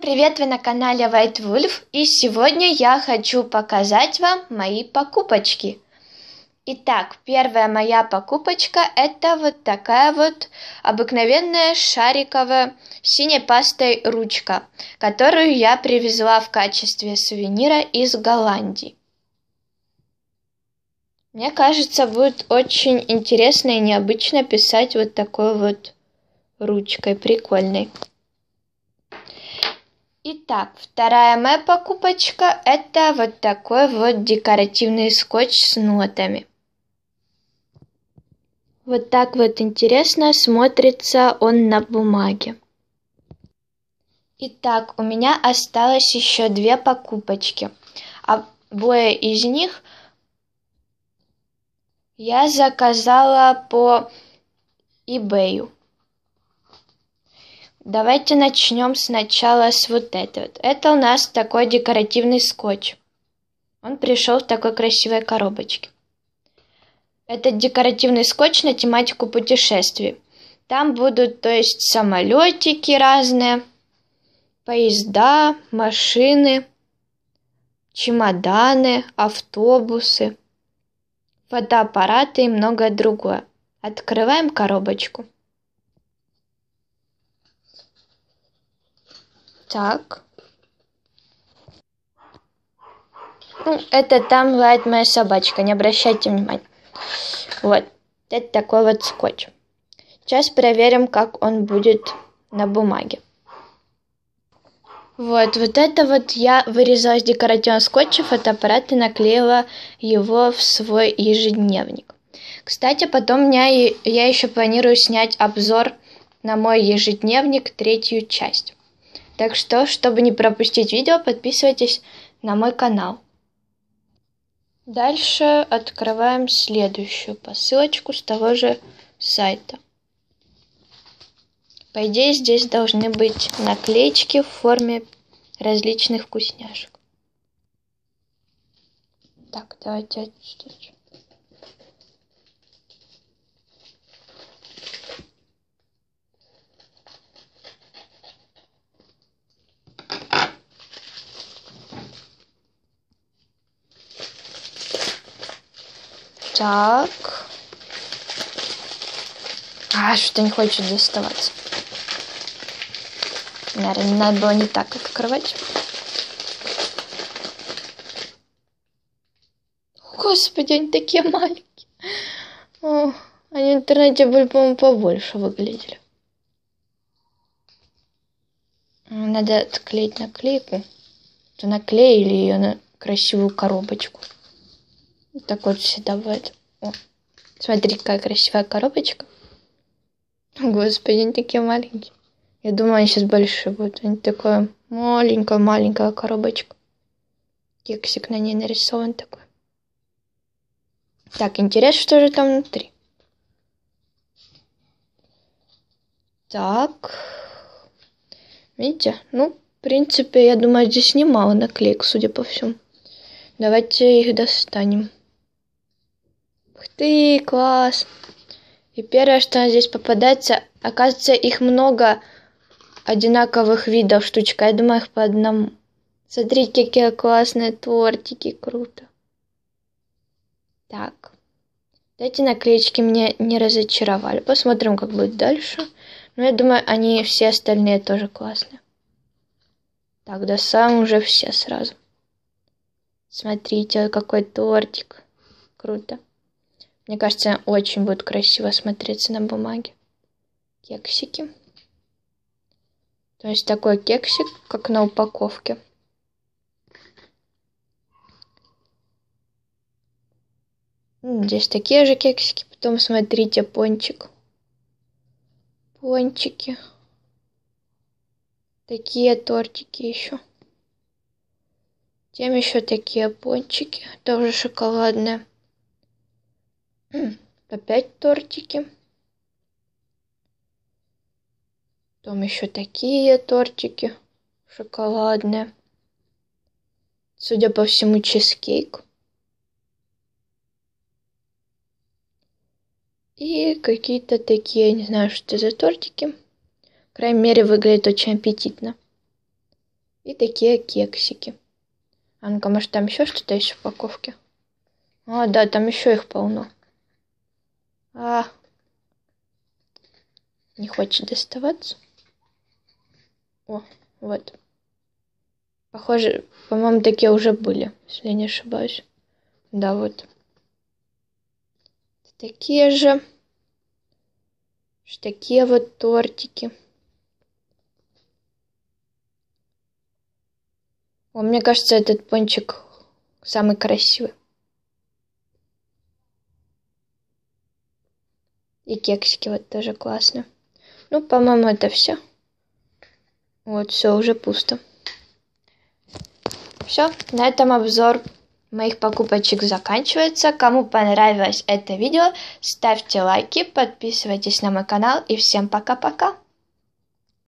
привет! Вы на канале White Wolf, и сегодня я хочу показать вам мои покупочки. Итак, первая моя покупочка — это вот такая вот обыкновенная шариковая синей пастой ручка, которую я привезла в качестве сувенира из Голландии. Мне кажется, будет очень интересно и необычно писать вот такой вот ручкой, прикольной. Итак, вторая моя покупочка — это вот такой вот декоративный скотч с нотами. Вот так вот интересно смотрится он на бумаге. Итак, у меня осталось еще две покупочки. Обои из них я заказала по eBay. Давайте начнем сначала с вот этого. Это у нас такой декоративный скотч. Он пришел в такой красивой коробочке. Это декоративный скотч на тематику путешествий. Там будут, то есть, самолетики разные, поезда, машины, чемоданы, автобусы, фотоаппараты и многое другое. Открываем коробочку. Так. Это там лает моя собачка, не обращайте внимания. Вот. Это такой вот скотч. Сейчас проверим, как он будет на бумаге. Вот это вот я вырезала из декоративного скотча фотоаппарат и наклеила его в свой ежедневник. Кстати, потом я еще планирую снять обзор на мой ежедневник, 3-ю часть. Так что, чтобы не пропустить видео, подписывайтесь на мой канал. Дальше открываем следующую посылочку с того же сайта. По идее, здесь должны быть наклеечки в форме различных вкусняшек. Так, давайте отстучим. Так. Что-то не хочет доставаться. Наверное, надо было не так открывать. Господи, они такие маленькие. Они в интернете были, по-моему, побольше выглядели. Надо отклеить наклейку. То наклеили ее на красивую коробочку. Так вот всегда бывает. Смотри, какая красивая коробочка. Господи, они такие маленькие. Я думаю, они сейчас большие будут. Они такая маленькая коробочка. Кексик на ней нарисован такой. Так, интересно, что же там внутри. Так. Видите? В принципе, я думаю, здесь немало наклеек, судя по всему. Давайте их достанем. Ух ты, класс! И первое, что здесь попадается, оказывается, их много одинаковых видов штучек. Я думаю, их по одному. Смотрите, какие классные тортики, круто. Так. Эти наклеечки меня не разочаровали. Посмотрим, как будет дальше. Но я думаю, они все остальные тоже классные. Так, достанем уже все сразу. Смотрите, какой тортик. Круто. Мне кажется, очень будет красиво смотреться на бумаге. Кексики. То есть такой кексик, как на упаковке. Здесь такие же кексики. Потом смотрите, пончик. Пончики. Такие тортики еще. Тем еще такие пончики. Тоже шоколадные. Опять тортики. Потом еще такие тортики шоколадные. Судя по всему, чизкейк. И какие-то такие, не знаю, что это за тортики. По крайней мере, выглядит очень аппетитно. И такие кексики. А ну-ка, может, там еще что-то есть в упаковке? А, да, там еще их полно. Не хочет доставаться. О, вот. Похоже, по-моему, такие уже были, если я не ошибаюсь. Да, вот. Такие же. Такие вот тортики. О, мне кажется, этот пончик самый красивый. И кексики вот тоже классные. Ну, по-моему, это все. Вот, все, уже пусто. Все, на этом обзор моих покупочек заканчивается. Кому понравилось это видео, ставьте лайки, подписывайтесь на мой канал и всем пока-пока.